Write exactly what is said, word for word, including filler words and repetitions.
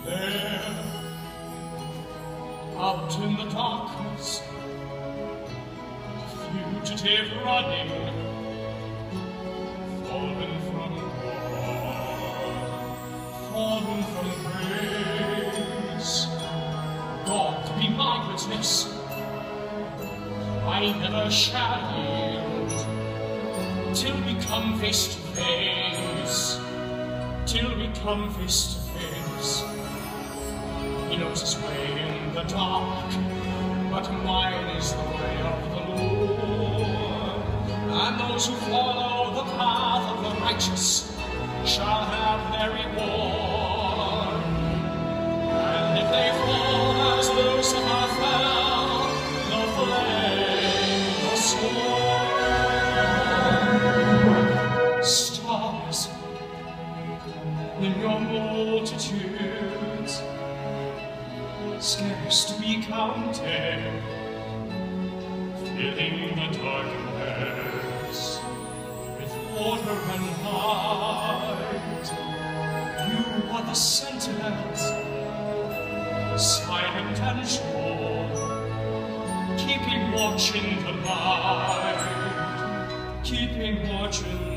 There, out in the darkness, a fugitive running, fallen from God, fallen from grace. God be my witness, I never shall yield till we come face to face, till we come face to face. He knows his way in the dark, but mine is the way of the Lord. And those who follow the path of the righteous shall have their reward. And if they fall as Lucifer fell, the flame, the sword. Stars in your multitudes, scarce to be counted, filling the darkness with water and light. You are the sentinels, silent and sure, keeping watch in the night, keeping watch in the